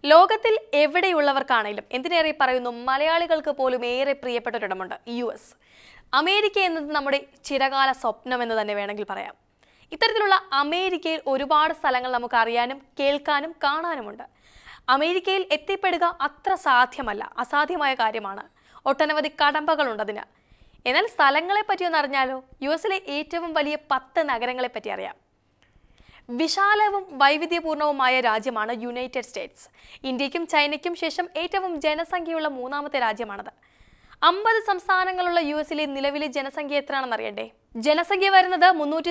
ലോകത്തിൽ എവിടെയുള്ളവർക്കാണെങ്കിലും എന്തിനേറെ പറയുന്നു മലയാളികൾക്ക് പോലും ഏറെ പ്രിയപ്പെട്ട ഒരിടമുണ്ട് US. അമേരിക്ക എന്നത് നമ്മുടെ ചിരകാല സ്വപ്നം എന്ന് തന്നെ വേണമെങ്കിൽ പറയാം. ഇത്തരത്തിലുള്ള അമേരിക്കയിൽ ഒരുപാട് സ്ഥലങ്ങൾ നമുക്ക് അറിയാനും കേൾക്കാനും കാണാനുമുണ്ട്. അമേരിക്കയിൽ എത്തിപ്പെടുക അത്ര സാധ്യമല്ല, അസാധ്യമായ കാര്യമാണ്. ഒട്ടനവധി കടമ്പകളുണ്ട് അതിന്. എന്നാൽ സ്ഥലങ്ങളെ പറ്റി ഒന്ന് അറിഞ്ഞാലോ? US-ലെ ഏറ്റവും വലിയ 10 നഗരങ്ങളെ പറ്റി അറിയാം. വിശാലവും വൈവിധ്യപൂർണവുമായ രാജ്യമാണ് യുണൈറ്റഡ് സ്റ്റേറ്റ്സ്. ഇന്ത്യക്കും ചൈനയ്ക്കും ശേഷം ഏറ്റവും ജനസംഖ്യയുള്ള മൂന്നാമത്തെ രാജ്യമാണത്. 50 സംസ്ഥാനങ്ങളുള്ള US-ലെ നിലവിലെ ജനസംഖ്യ എത്രയാണെന്ന് അറിയണ്ടേ? ജനസംഖ്യ വരുന്നത്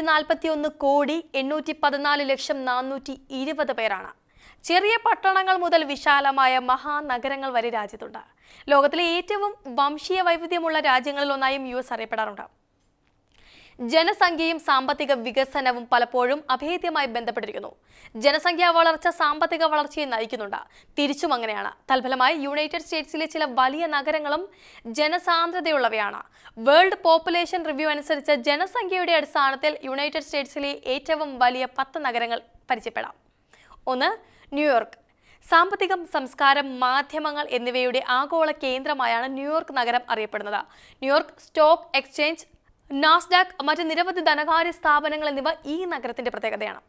341,814,420 പേരാണ്. ചെറിയ പട്ടണങ്ങൾ മുതൽ വിശാലമായ മഹാനഗരങ്ങൾ വരെ രാജ്യത്തുണ്ട്. ലോകത്തിലെ ഏറ്റവും വംശീയ വൈവിധ്യമുള്ള രാജ്യങ്ങളിൽ ഒന്നായും US അറിയപ്പെടാറുണ്ട്. ജനസംഖ്യയും സാമ്പത്തിക വികസനവും പലപ്പോഴും അഭേദ്യമായി ബന്ധപ്പെട്ടിരിക്കുന്നു. ജനസംഖ്യാ വളർച്ച സാമ്പത്തിക വളർച്ചയെ നയിക്കുന്നുണ്ട്. തിരിച്ചും അങ്ങനെയാണ്. തൽഫലമായി യുണൈറ്റഡ് സ്റ്റേറ്റ്സിലെ ചില വലിയ നഗരങ്ങളും ജനസാന്ദ്രതയുള്ളവയാണ്. വേൾഡ് പോപ്പുലേഷൻ റിവ്യൂ അനുസരിച്ച് ജനസംഖ്യയുടെ അടിസ്ഥാനത്തിൽ യുണൈറ്റഡ് സ്റ്റേറ്റ്സിലെ ഏറ്റവും വലിയ 10 നഗരങ്ങൾ പരിചയപ്പെടാം. 1. ന്യൂയോർക്ക്. സാമ്പത്തികം, സംസ്കാരം, മാധ്യമങ്ങൾ എന്നിവയുടെ ആഗോള കേന്ദ്രമായാണ് ന്യൂയോർക്ക് നഗരം അറിയപ്പെടുന്നത്. ന്യൂയോർക്ക് സ്റ്റോക്ക് എക്സ്ചേഞ്ച്, നാസ്ഡാക്ക്, മറ്റ് നിരവധി ധനകാര്യ സ്ഥാപനങ്ങൾ എന്നിവ ഈ നഗരത്തിന്റെ പ്രത്യേകതയാണ്.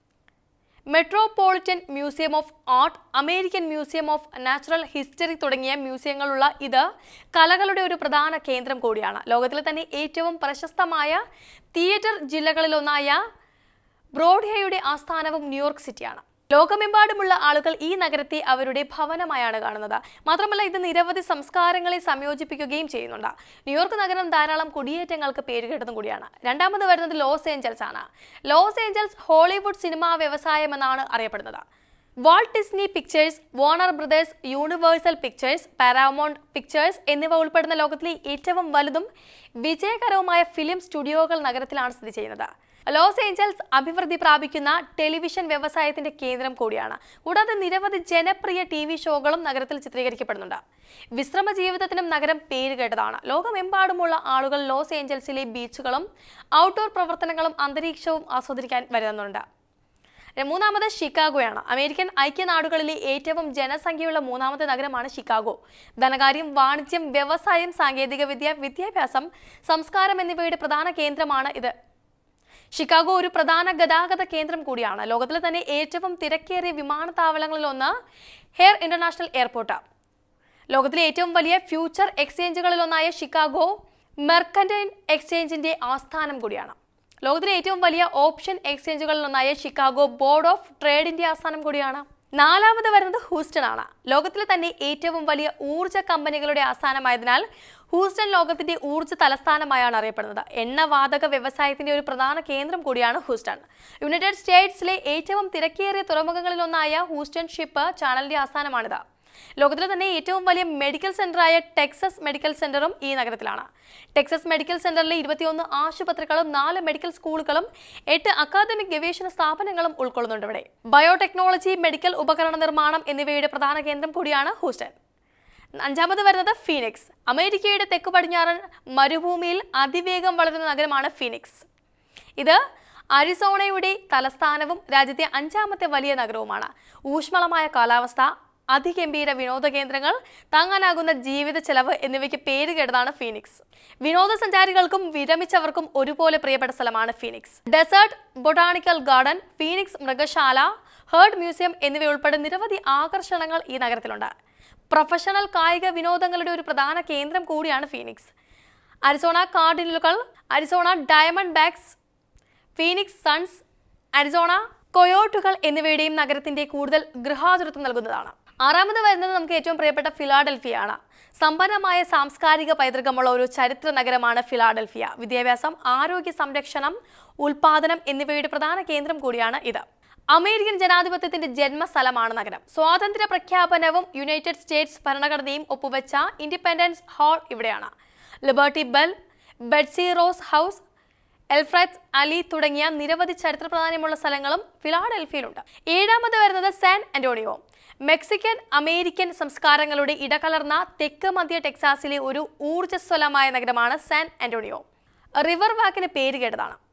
Metropolitan museum of art, American museum of natural history തുടങ്ങിയ മ്യൂസിയങ്ങളുള്ള ഇത് കലകളുടെ ഒരു പ്രധാന കേന്ദ്രം കൂടിയാണ്. ലോകത്തിലെ തന്നെ ഏറ്റവും പ്രശസ്തമായ തിയേറ്റർ ജില്ലകളിലൊന്നായ ബ്രോഡ്വേയുടെ ആസ്ഥാനവും ന്യൂയോർക്ക് സിറ്റിയാണ്. ലോകമെമ്പാടുമുള്ള ആളുകൾ ഈ നഗരത്തെ അവരുടെ ഭവനമായാണ് കാണുന്നത്. മാത്രമല്ല ഇത് നിരവധി സംസ്കാരങ്ങളെ സംയോജിപ്പിക്കുകയും ചെയ്യുന്നുണ്ട്. ന്യൂയോർക്ക് നഗരം ധാരാളം കുടിയേറ്റങ്ങൾക്ക് പേരുകേട്ടതും കൂടിയാണ്. രണ്ടാമത് വരുന്നത് ലോസ് ഏഞ്ചൽസ് ആണ്. ലോസ് ഏഞ്ചൽസ് ഹോളിവുഡ് സിനിമാ വ്യവസായം എന്നാണ് അറിയപ്പെടുന്നത്. Walt Disney Pictures, Warner Brothers, Universal Pictures, Paramount Pictures എന്നിവ ഉൾപ്പെടുന്ന ലോകത്തിലെ ഏറ്റവും വലുതും വിജയകരവുമായ ഫിലിം സ്റ്റുഡിയോകൾ നഗരത്തിലാണ് സ്ഥിതി ചെയ്യുന്നത്. ലോസ് ഏഞ്ചൽസ് അഭിവൃദ്ധി പ്രാപിക്കുന്ന ടെലിവിഷൻ വ്യവസായത്തിന്റെ കേന്ദ്രം കൂടിയാണ്. കൂടാതെ നിരവധി ജനപ്രിയ TV ഷോകളും നഗരത്തിൽ ചിത്രീകരിക്കപ്പെടുന്നുണ്ട്. വിശ്രമ ജീവിതത്തിനും നഗരം പേരുകേട്ടതാണ്. ലോകമെമ്പാടുമുള്ള ആളുകൾ ലോസ് ഏഞ്ചൽസിലെ ബീച്ചുകളും ഔട്ട്ഡോർ പ്രവർത്തനങ്ങളും അന്തരീക്ഷവും ആസ്വദിക്കാൻ വരുന്നുണ്ട്. മൂന്നാമത് ഷിക്കാഗോയാണ്. അമേരിക്കൻ ഐക്യനാടുകളിലെ ഏറ്റവും ജനസംഖ്യയുള്ള മൂന്നാമത്തെ നഗരമാണ് ഷിക്കാഗോ. ധനകാര്യം, വാണിജ്യം, വ്യവസായം, സാങ്കേതികവിദ്യ, വിദ്യാഭ്യാസം, സംസ്കാരം എന്നിവയുടെ പ്രധാന കേന്ദ്രമാണ് ഇത്. ഷിക്കാഗോ ഒരു പ്രധാന ഗതാഗത കേന്ദ്രം കൂടിയാണ്. ലോകത്തിലെ തന്നെ ഏറ്റവും തിരക്കേറിയ വിമാനത്താവളങ്ങളിൽ ഒന്ന് ഹെയർ ഇന്റർനാഷണൽ എയർപോർട്ട്. ലോകത്തിലെ ഏറ്റവും വലിയ ഫ്യൂച്ചർ എക്സ്ചേഞ്ചുകളിൽ ഒന്നായ ഷിക്കാഗോ മെർക്കന്റൈൽ എക്സ്ചേഞ്ചിന്റെ ആസ്ഥാനം കൂടിയാണ്. ലോകത്തിലെ ഏറ്റവും വലിയ ഓപ്ഷൻ എക്സ്ചേഞ്ചുകളിൽ ഒന്നായ ഷിക്കാഗോ ബോർഡ് ഓഫ് ട്രേഡിന്റെ ആസ്ഥാനം കൂടിയാണ്. നാലാമത് വരുന്നത് ഹൂസ്റ്റൺ ആണ്. ലോകത്തിലെ തന്നെ ഏറ്റവും വലിയ ഊർജ്ജ കമ്പനികളുടെ ആസ്ഥാനമായതിനാൽ ഹൂസ്റ്റൺ ലോകത്തിന്റെ ഊർജ്ജ തലസ്ഥാനമായാണ് അറിയപ്പെടുന്നത്. എണ്ണവാതക വ്യവസായത്തിന്റെ ഒരു പ്രധാന കേന്ദ്രം കൂടിയാണ് ഹൂസ്റ്റൺ. യുണൈറ്റഡ് സ്റ്റേറ്റ്സിലെ ഏറ്റവും തിരക്കേറിയ തുറമുഖങ്ങളിൽ ഒന്നായ ഹൂസ്റ്റൺ ഷിപ്പ് ചാനലിന്റെ ആസ്ഥാനമാണിത്. ലോകത്തിലെ തന്നെ ഏറ്റവും വലിയ മെഡിക്കൽ സെന്ററായ ടെക്സസ് മെഡിക്കൽ സെന്ററും ഈ നഗരത്തിലാണ്. ടെക്സസ് മെഡിക്കൽ സെന്ററിലെ 21 ആശുപത്രികളും 4 മെഡിക്കൽ സ്കൂളുകളും 8 അക്കാദമിക് ഗവേഷണ സ്ഥാപനങ്ങളും ഉൾക്കൊള്ളുന്നുണ്ട് ഇവിടെ. ബയോടെക്നോളജി, മെഡിക്കൽ ഉപകരണ നിർമ്മാണം എന്നിവയുടെ പ്രധാന കേന്ദ്രം കൂടിയാണ് ഹൂസ്റ്റൺ. അഞ്ചാമത് വരുന്നത് ഫീനിക്സ്. അമേരിക്കയുടെ തെക്കു പടിഞ്ഞാറൻ മരുഭൂമിയിൽ അതിവേഗം വളരുന്ന നഗരമാണ് ഫീനിക്സ്. ഇത് അരിസോണയുടെ തലസ്ഥാനവും രാജ്യത്തെ 5ാമത്തെ വലിയ നഗരവുമാണ്. ഊഷ്മളമായ കാലാവസ്ഥ, അതിഗംഭീര വിനോദ കേന്ദ്രങ്ങൾ, താങ്ങാനാകുന്ന ജീവിത ചെലവ് എന്നിവയ്ക്ക് പേരുകേട്ടതാണ് ഫീനിക്സ്. വിനോദസഞ്ചാരികൾക്കും വിരമിച്ചവർക്കും ഒരുപോലെ പ്രിയപ്പെട്ട സ്ഥലമാണ് Phoenix. Desert botanical garden, Phoenix മൃഗശാല, ഹേർഡ് മ്യൂസിയം എന്നിവയുൾപ്പെടെ നിരവധി ആകർഷണങ്ങൾ ഈ നഗരത്തിലുണ്ട്. പ്രൊഫഷണൽ കായിക വിനോദങ്ങളുടെ ഒരു പ്രധാന കേന്ദ്രം കൂടിയാണ് ഫീനിക്സ്. അരിസോണ കാർഡിനലുകൾ, Arizona Diamondbacks, Phoenix Suns, Arizona കൊയോട്ടുകൾ എന്നിവയുടെയും നഗരത്തിന്റെ കൂടുതൽ ഗൃഹാതുരത്വം നൽകുന്നതാണ്. ആറാമത് വരുന്നത് നമുക്ക് ഏറ്റവും പ്രിയപ്പെട്ട ഫിലാഡൽഫിയയാണ്. സമ്പന്നമായ സാംസ്കാരിക പൈതൃകമുള്ള ഒരു ചരിത്ര നഗരമാണ് ഫിലാഡൽഫിയ. വിദ്യാഭ്യാസം, ആരോഗ്യ സംരക്ഷണം, ഉൽപാദനം എന്നിവയുടെ പ്രധാന കേന്ദ്രം കൂടിയാണ് ഇത്. അമേരിക്കൻ ജനാധിപത്യത്തിന്റെ ജന്മസ്ഥലമാണ് നഗരം. സ്വാതന്ത്ര്യ പ്രഖ്യാപനവും യുണൈറ്റഡ് സ്റ്റേറ്റ്സ് ഭരണഘടനയും ഒപ്പുവെച്ച ഇൻഡിപെൻഡൻസ് ഹാൾ ഇവിടെയാണ്. Liberty Bell, Betsy Ross House, Elfreth's Alley തുടങ്ങിയ നിരവധി ചരിത്ര പ്രാധാന്യമുള്ള സ്ഥലങ്ങളും ഫിലാഡൽഫിയയിലുണ്ട്. ഏഴാമത് വരുന്നത് സാൻ ആന്റോണിയോ. മെക്സിക്കൻ അമേരിക്കൻ സംസ്കാരങ്ങളുടെ ഇടകലർന്ന തെക്ക് മധ്യ ടെക്സാസിലെ ഒരു ഊർജ്ജസ്വലമായ നഗരമാണ് സാൻ ആന്റോണിയോ. റിവർ വാക്കിന് പേരുകേട്ടതാണ്.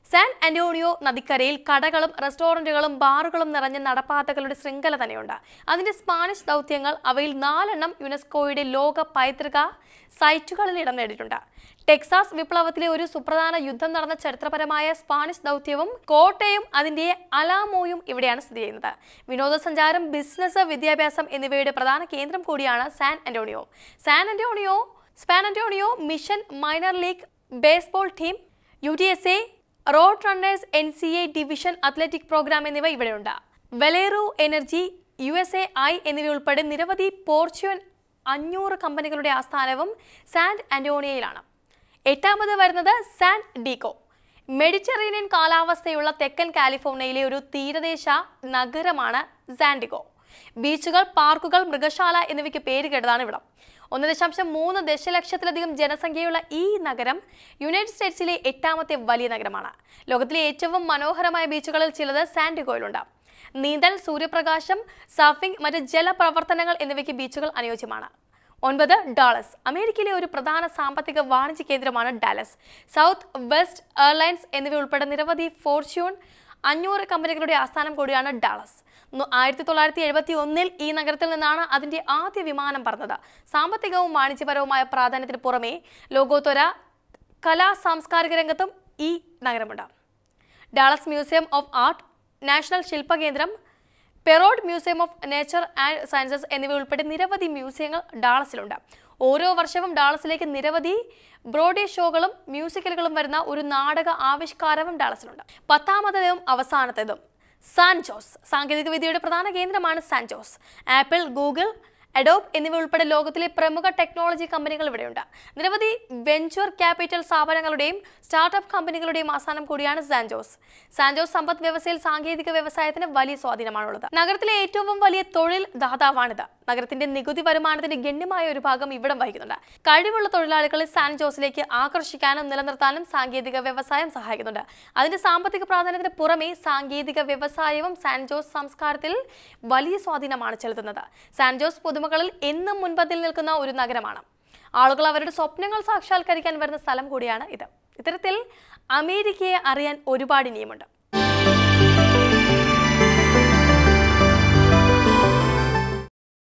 സാൻ അന്റോണിയോ നദിക്കരയിൽ കടകളും റെസ്റ്റോറന്റുകളും ബാറുകളും നിറഞ്ഞ നടപ്പാതകളുടെ ശൃംഖല തന്നെയുണ്ട്. അതിന്റെ സ്പാനിഷ് ദൗത്യങ്ങൾ അവയിൽ 4 യുനെസ്കോയുടെ ലോക പൈതൃക സൈറ്റുകളിൽ ഇടം നേടിയിട്ടുണ്ട്. ടെക്സാസ് വിപ്ലവത്തിലെ ഒരു സുപ്രധാന യുദ്ധം നടന്ന ചരിത്രപരമായ സ്പാനിഷ് ദൗത്യവും കോട്ടയും അതിന്റെ അലാമോയും ഇവിടെയാണ് സ്ഥിതി ചെയ്യുന്നത്. വിനോദസഞ്ചാരം, ബിസിനസ്, വിദ്യാഭ്യാസം എന്നിവയുടെ പ്രധാന കേന്ദ്രം കൂടിയാണ് San Antonio. San Antonio Missions minor league baseball team, UTSA Roadrunners, NCA division athletic program എന്നിവ ഇവിടെയുണ്ട്. വെലേറു എനർജി, USAI എന്നിവ ഉൾപ്പെടെ നിരവധി ഫോർച്യൂൺ 500 കമ്പനികളുടെ ആസ്ഥാനവും സാൻ അന്റോണിയോയിലാണ്. 8ാമത് വരുന്നത് സാൻ ഡീഗോ. മെഡിറ്ററേനിയൻ കാലാവസ്ഥയുള്ള തെക്കൻ കാലിഫോർണിയയിലെ ഒരു തീരദേശ നഗരമാണ് സാൻ ഡീഗോ. ബീച്ചുകൾ, പാർക്കുകൾ, മൃഗശാല എന്നിവയ്ക്ക് പേര് കേട്ടതാണ് ഇവിടം. 1.3 ദശലക്ഷത്തിലധികം ജനസംഖ്യയുള്ള ഈ നഗരം യുണൈറ്റഡ് സ്റ്റേറ്റ്സിലെ 8ാമത്തെ വലിയ നഗരമാണ്. ലോകത്തിലെ ഏറ്റവും മനോഹരമായ ബീച്ചുകളിൽ ചിലത് സാൻ ഡീഗോയിലുണ്ട്. നീന്തൽ, സൂര്യപ്രകാശം, സർഫിംഗ്, മറ്റ് ജലപ്രവർത്തനങ്ങൾ എന്നിവയ്ക്ക് ബീച്ചുകൾ അനുയോജ്യമാണ്. 9. ഡാളസ്. അമേരിക്കയിലെ ഒരു പ്രധാന സാമ്പത്തിക വാണിജ്യ കേന്ദ്രമാണ് ഡാലസ്. സൗത്ത് വെസ്റ്റ് എയർലൈൻസ് എന്നിവ ഉൾപ്പെടെ നിരവധി ഫോർച്യൂൺ 500 കമ്പനികളുടെ ആസ്ഥാനം കൂടിയാണ് ഡാളസ്. 1971 ഈ നഗരത്തിൽ നിന്നാണ് അതിന്റെ ആദ്യ വിമാനം പറന്നത്. സാമ്പത്തികവും വാണിജ്യപരവുമായ പ്രാധാന്യത്തിന് പുറമെ ലോകോത്തര കലാ സാംസ്കാരിക രംഗത്തും ഈ നഗരമുണ്ട്. Dallas museum of art, national ശില്പകേന്ദ്രം, Perot museum of nature and sciences എന്നിവ ഉൾപ്പെടെ നിരവധി മ്യൂസിയങ്ങൾ ഡാളസിലുണ്ട്. ഓരോ വർഷവും ഡാളസിലേക്ക് നിരവധി ബ്രോഡ്വേ ഷോകളും മ്യൂസിക്കലുകളും വരുന്ന ഒരു നാടക ആവിഷ്കാരവും ഡാളസിലുണ്ട്. 10ാമത്തേതും അവസാനത്തേതും സാൻ ജോസ്. സാങ്കേതികവിദ്യയുടെ പ്രധാന കേന്ദ്രമാണ് San Jose. Apple, Google, Adobe എന്നിവ ഉൾപ്പെടെ ലോകത്തിലെ പ്രമുഖ ടെക്നോളജി കമ്പനികൾ ഇവിടെയുണ്ട്. നിരവധി വെഞ്ചർ ക്യാപിറ്റൽ സ്ഥാപനങ്ങളുടെയും സ്റ്റാർട്ടപ്പ് കമ്പനികളുടെയും ആസ്ഥാനം കൂടിയാണ് സാൻ ജോസ്. സാൻ ജോസ് സമ്പദ് വ്യവസ്ഥയിൽ സാങ്കേതിക വ്യവസായത്തിന് വലിയ സ്വാധീനമാണുള്ളത്. നഗരത്തിലെ ഏറ്റവും വലിയ തൊഴിൽ ദാതാവാണിത്. നഗരത്തിന്റെ നികുതി വരുമാനത്തിന്റെ ഗണ്യമായ ഒരു ഭാഗം ഇവിടം വഹിക്കുന്നുണ്ട്. കഴിവുള്ള തൊഴിലാളികളെ സാൻ ജോസിലേക്ക് ആകർഷിക്കാനും നിലനിർത്താനും സാങ്കേതിക വ്യവസായം സഹായിക്കുന്നുണ്ട്. അതിന്റെ സാമ്പത്തിക പ്രാധാന്യത്തിന് പുറമെ സാങ്കേതിക വ്യവസായവും സാൻ ജോസ് സംസ്കാരത്തിൽ വലിയ സ്വാധീനമാണ് ചെലുത്തുന്നത്. സാൻ ജോസ് പുതുമകളിൽ എന്നും മുൻപന്തിൽ നിൽക്കുന്ന ഒരു നഗരമാണ്. ആളുകൾ അവരുടെ സ്വപ്നങ്ങൾ സാക്ഷാത്കരിക്കാൻ വരുന്ന സ്ഥലം കൂടിയാണ് ഇത്. ഇത്തരത്തിൽ അമേരിക്കയെ അറിയാൻ ഒരുപാട് ഇനിയുമുണ്ട്.